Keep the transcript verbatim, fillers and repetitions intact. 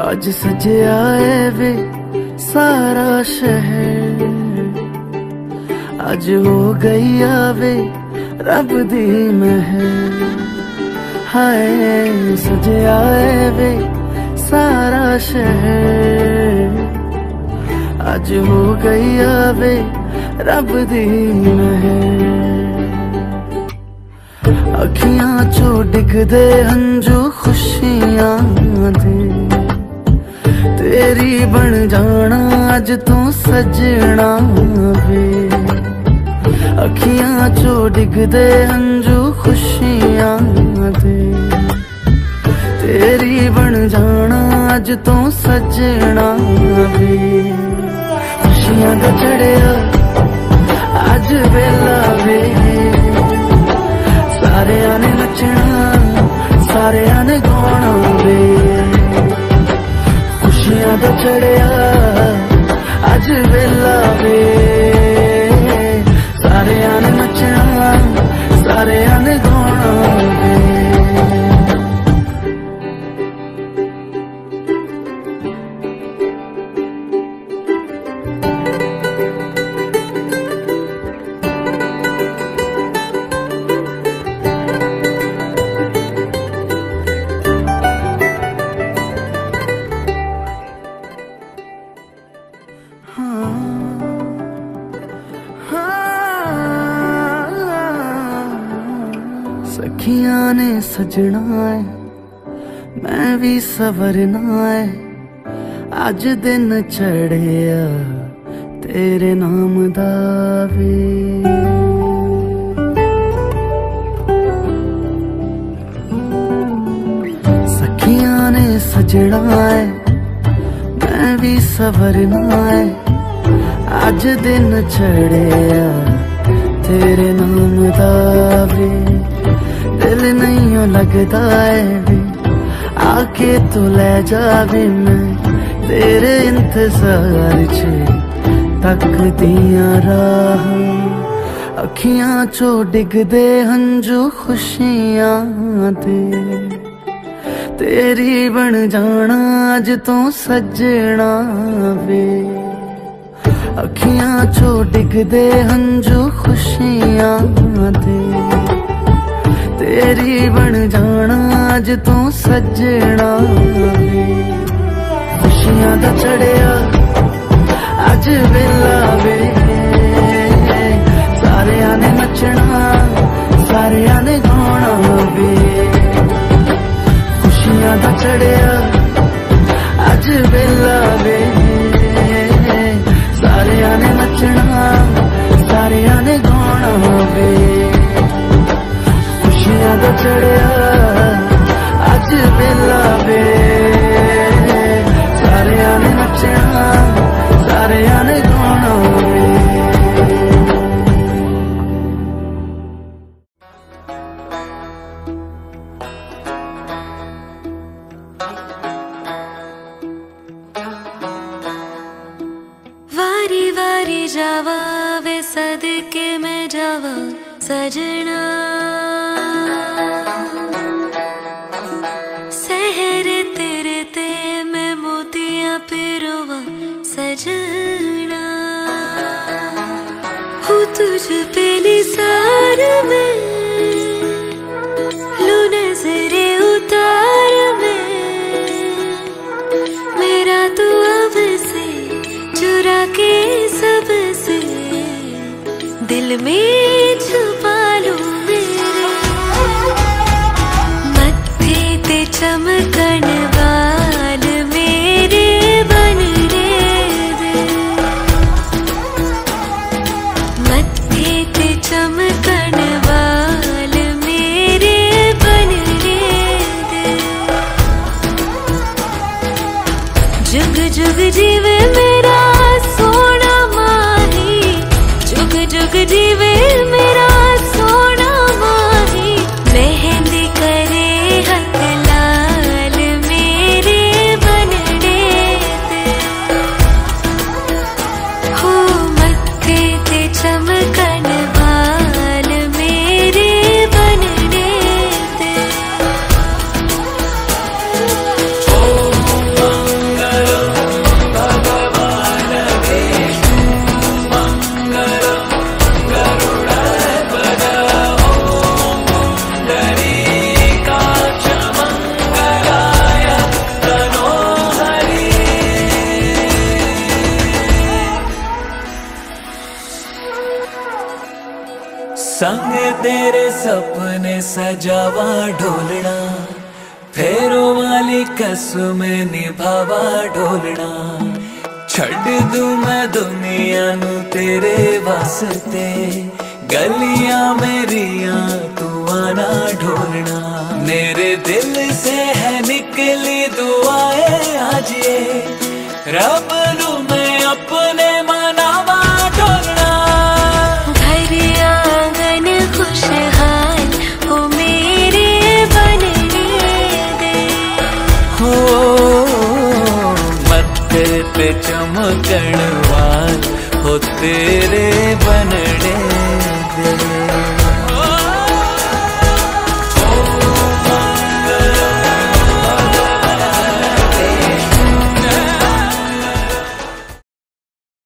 आज सजया है वे सारा शहर, आज हो गई आवे रब दी महर। हाय सजया है वे सारा शहर, आज हो गई आवे रब दी महर। अखियां चो डिगदे हंजू खुशियां दे, तेरी बन जाना अज तू सजना वे। अखियां चो डिगदे हंजू खुशियां दे, तेरी बन जाना अज तू सजना वे। खुशियां दा चढ़िया अज वेला वे, सारियां ने नचना सारियां ने गाना वे। खुशियां दा चढ़िया अज वेला वे, सारियां ने नचना सारियां ने गाना वे। सखियां ने सजना है मैं भी सवरना है, अज दिन चढ़िया तेरे नाम दा वे। सखियां ने सजना है मैं भी सवरना है, अज दिन चढ़िया तेरे नाम दा वे। दिल नहीं लगता है वे आके तू ले जावे, मैं तेरे इंतजार च तकदियां राह। अखियां चो डिगदे हंजू खुशियां दे, तेरी बन जाना अज तू सजना वे। अखियां चो डिगदे हंजू खुशियां दे, तेरी बन जाना अज तू सजना वे। खुशियां दा चढ़िया अज वेला वे, सारियां ने नचना सारियां ने गाना वे। खुशियां दा चढ़िया अज वेला वे, सारियां ने नचना सारियां ने गाना वे। खुशियां दा चढ़िया अज वेला वे, सारियां ने नचना सारियां ने गाना वे। वारी वारी जावा वे सदके में जावा सजना, सहरे तेरे ते मैं मोतियां पिरोवा सजना। हूँ तुझ पे निसार में लू नजरे उतार में, मेरा तू अब से चुरा के सबसे दिल में छुपा लूं मेरे। मत्थे ते चमकन वाल मेरे बन रे दे, मत्थे ते चमकन वाल मेरे बन रे दे। जुग जुग जीवे मेरा सोना माही, जुग जुग जीवे संग तेरे सपने सजावा ढोलना, फेरो वाली कसम निभावा ढोलना। छड़ दूं मैं दुनिया नू तेरे वास्ते, गलियां मेरिया तू आना ढोलना। मेरे दिल से है निकली दुआएं आज ये, रब नू मैं अपने मनावा ढोलना। घर आंगन खुशहाल हो मेरे बनने दे, हो मत्थे पे चमकण